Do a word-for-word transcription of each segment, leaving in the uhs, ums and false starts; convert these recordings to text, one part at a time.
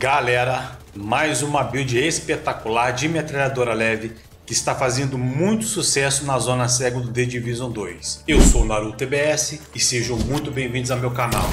Galera, mais uma build espetacular de metralhadora leve que está fazendo muito sucesso na zona cega do The Division dois. Eu sou o Naruto T B S e sejam muito bem-vindos ao meu canal.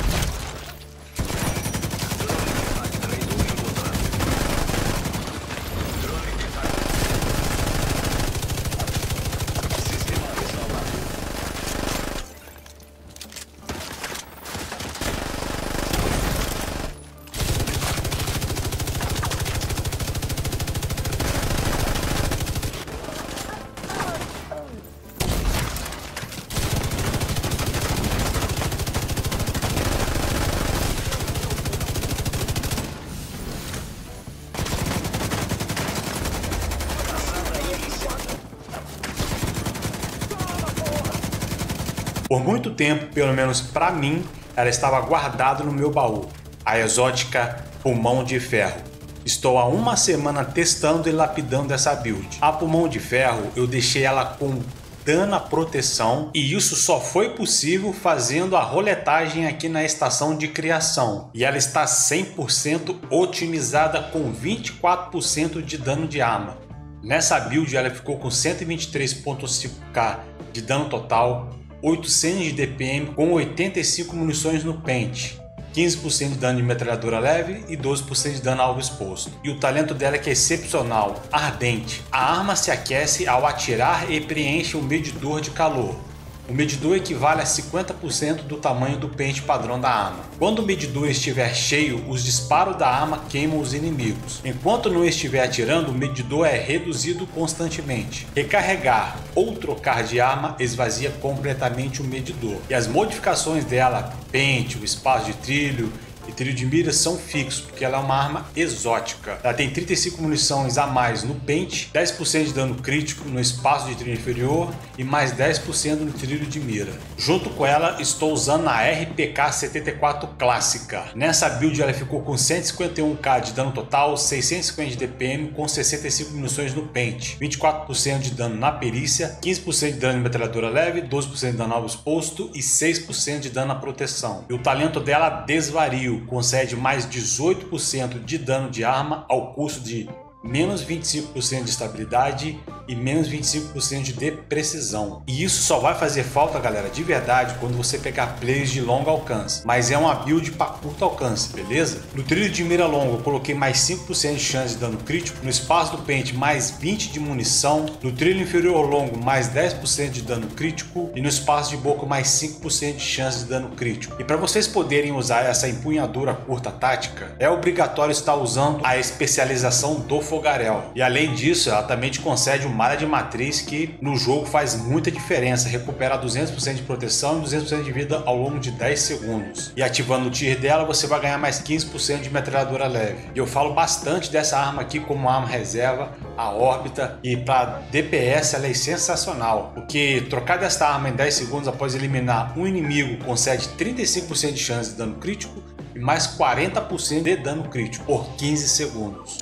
Por muito tempo, pelo menos para mim, ela estava guardada no meu baú, a exótica Pulmão de Ferro. Estou há uma semana testando e lapidando essa build. A Pulmão de Ferro eu deixei ela com dana proteção e isso só foi possível fazendo a roletagem aqui na estação de criação. E ela está cem por cento otimizada com vinte e quatro por cento de dano de arma. Nessa build ela ficou com cento e vinte e três vírgula cinco K de dano total, oitocentos de D P M com oitenta e cinco munições no pente, quinze por cento de dano de metralhadora leve e doze por cento de dano alvo exposto. E o talento dela é que é excepcional, ardente. A arma se aquece ao atirar e preenche o medidor de calor. O medidor equivale a cinquenta por cento do tamanho do pente padrão da arma. Quando o medidor estiver cheio, os disparos da arma queimam os inimigos. Enquanto não estiver atirando, o medidor é reduzido constantemente. Recarregar ou trocar de arma esvazia completamente o medidor. E as modificações dela, pente, o espaço de trilho e trilho de mira são fixos, porque ela é uma arma exótica. Ela tem trinta e cinco munições a mais no pente, dez por cento de dano crítico no espaço de trilho inferior e mais dez por cento no trilho de mira. Junto com ela estou usando a R P K setenta e quatro clássica. Nessa build ela ficou com cento e cinquenta e um K de dano total, seiscentos e cinquenta de D P M com sessenta e cinco munições no pente, vinte e quatro por cento de dano na perícia, quinze por cento de dano em metralhadora leve, doze por cento de dano alvo exposto e seis por cento de dano na proteção. E o talento dela desvario concede mais dezoito por cento de dano de arma ao custo de menos vinte e cinco por cento de estabilidade e menos vinte e cinco por cento de precisão. E isso só vai fazer falta, galera, de verdade, quando você pegar players de longo alcance. Mas é uma build para curto alcance, beleza? No trilho de mira longo eu coloquei mais cinco por cento de chance de dano crítico, no espaço do pente mais vinte por cento de munição, no trilho inferior longo mais dez por cento de dano crítico e no espaço de boca mais cinco por cento de chance de dano crítico. E para vocês poderem usar essa empunhadura curta tática, é obrigatório estar usando a especialização do fogaréu. E além disso, ela também te concede uma malha de matriz que no jogo faz muita diferença, recupera duzentos por cento de proteção e duzentos por cento de vida ao longo de dez segundos. E ativando o tier dela você vai ganhar mais quinze por cento de metralhadora leve. E eu falo bastante dessa arma aqui como arma reserva, a órbita, e para D P S ela é sensacional, porque trocar desta arma em dez segundos após eliminar um inimigo concede trinta e cinco por cento de chance de dano crítico e mais quarenta por cento de dano crítico por quinze segundos.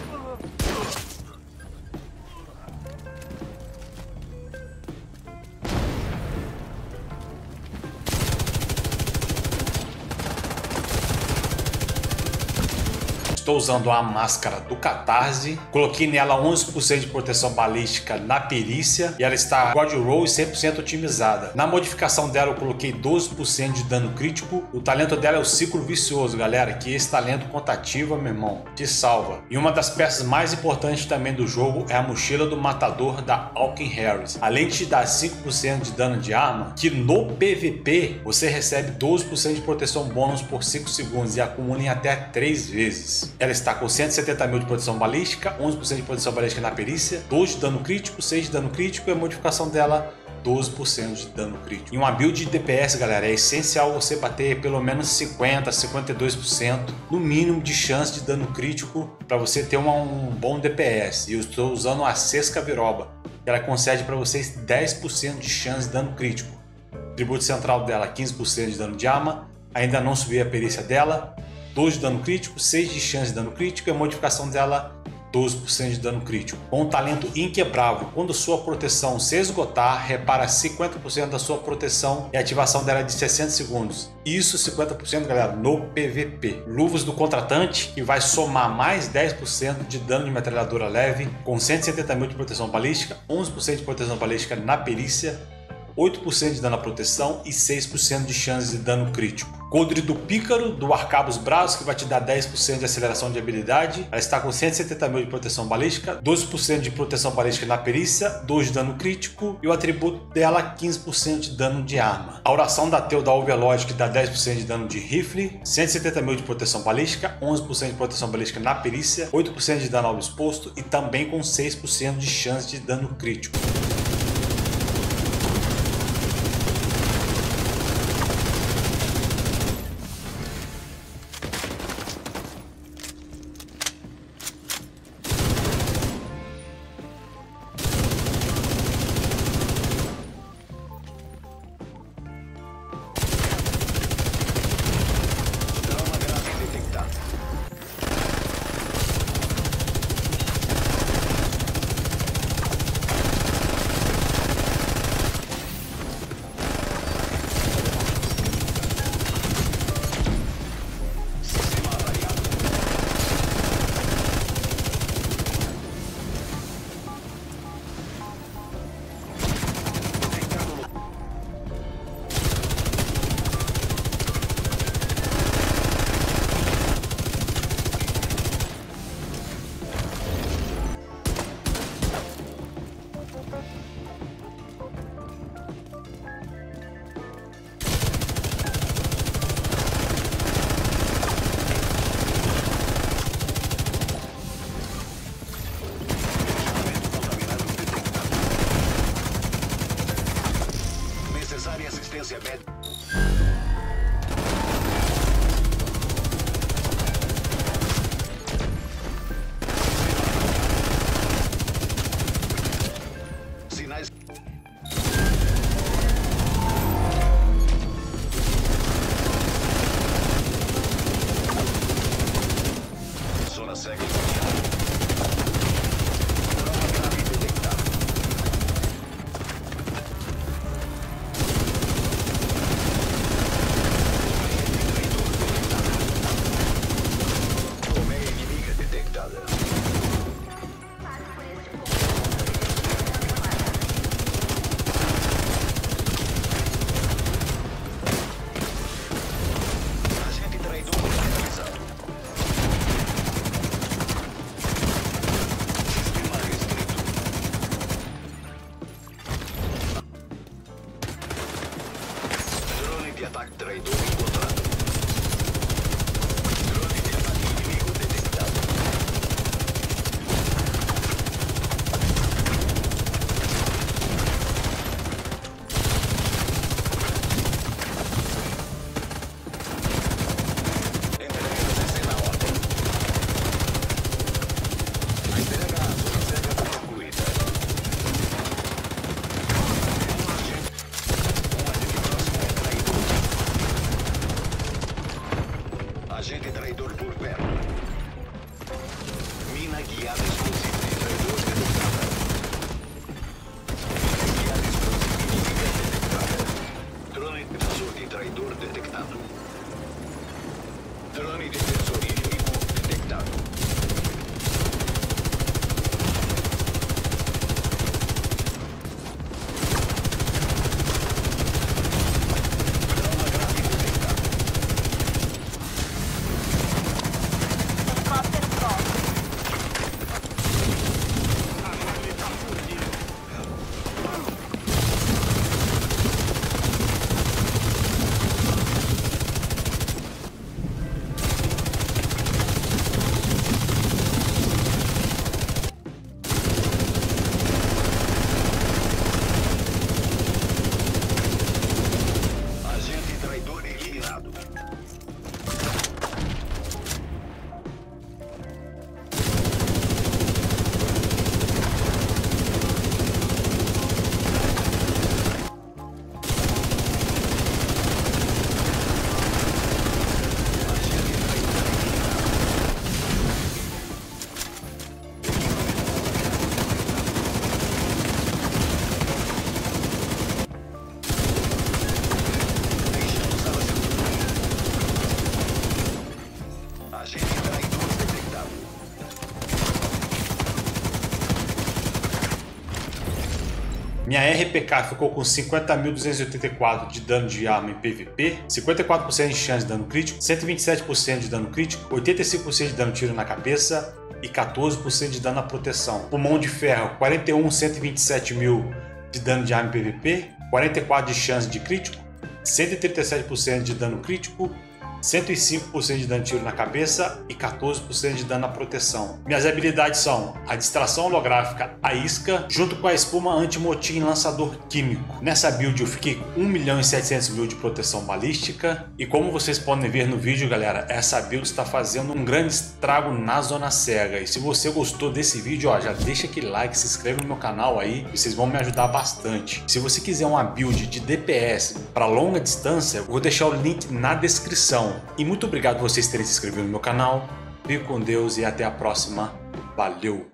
Estou usando a máscara do Catarse, coloquei nela onze por cento de proteção balística na perícia e ela está God Roll e cem por cento otimizada. Na modificação dela eu coloquei doze por cento de dano crítico. O talento dela é o ciclo vicioso, galera, que esse talento contativa, meu irmão, te salva. E uma das peças mais importantes também do jogo é a mochila do matador da Alken Harris. Além de te dar cinco por cento de dano de arma, que no P V P você recebe doze por cento de proteção bônus por cinco segundos e acumula em até três vezes. Ela está com cento e setenta mil de proteção balística, onze por cento de proteção balística na perícia, doze de dano crítico, seis de dano crítico e a modificação dela doze por cento de dano crítico. Em uma build de D P S, galera, é essencial você bater pelo menos cinquenta, cinquenta e dois por cento no mínimo de chance de dano crítico para você ter uma, um bom D P S. E eu estou usando a Sesca Viroba, que ela concede para vocês dez por cento de chance de dano crítico. O tributo central dela quinze por cento de dano de arma, ainda não subi a perícia dela, doze de dano crítico, seis de chance de dano crítico e a modificação dela doze por cento de dano crítico. Com o talento inquebrável, quando sua proteção se esgotar, repara cinquenta por cento da sua proteção e a ativação dela é de sessenta segundos. Isso cinquenta por cento, galera, no P V P. Luvas do Contratante, que vai somar mais dez por cento de dano de metralhadora leve, com cento e setenta mil de proteção balística, onze por cento de proteção balística na perícia, oito por cento de dano à proteção e seis por cento de chance de dano crítico. Coldre do Pícaro, do Arcabos Bravos, que vai te dar dez por cento de aceleração de habilidade. Ela está com cento e setenta mil de proteção balística, doze por cento de proteção balística na perícia, dois de dano crítico e o atributo dela quinze por cento de dano de arma. A oração da Teu da Overlord, que dá dez por cento de dano de rifle, cento e setenta mil de proteção balística, onze por cento de proteção balística na perícia, oito por cento de dano ao exposto e também com seis por cento de chance de dano crítico. Assistência médica. Sinais. Zona segue. Ataque traidor encontrado. Drone de ataque inimigo detectado. Entrega C C na ordem. A entrega à zona cega foi concluída. Agente traidor por perto. Mina guiada explosiva de traidor detectada. Mina guiada explosiva inimiga detectada. Drone defensor de traidor detectado. Drone defensor inimigo detectado. Minha R P K ficou com cinquenta mil duzentos e oitenta e quatro de dano de arma em P V P, cinquenta e quatro por cento de chance de dano crítico, cento e vinte e sete por cento de dano crítico, oitenta e cinco por cento de dano tiro na cabeça e quatorze por cento de dano na proteção. Pulmão de ferro, quarenta e um, cento e vinte e sete mil de dano de arma em P V P, quarenta e quatro de chance de crítico, cento e trinta e sete por cento de dano crítico, cento e cinco por cento de dano de tiro na cabeça e quatorze por cento de dano na proteção. Minhas habilidades são a distração holográfica, a isca, junto com a espuma anti-motim lançador químico. Nessa build eu fiquei com um milhão e setecentos mil de proteção balística e como vocês podem ver no vídeo, galera, essa build está fazendo um grande estrago na zona cega. E se você gostou desse vídeo, ó, já deixa aquele like, se inscreve no meu canal aí, vocês vão me ajudar bastante. Se você quiser uma build de D P S para longa distância, eu vou deixar o link na descrição. E muito obrigado por vocês terem se inscrito no meu canal. Fique com Deus e até a próxima. Valeu!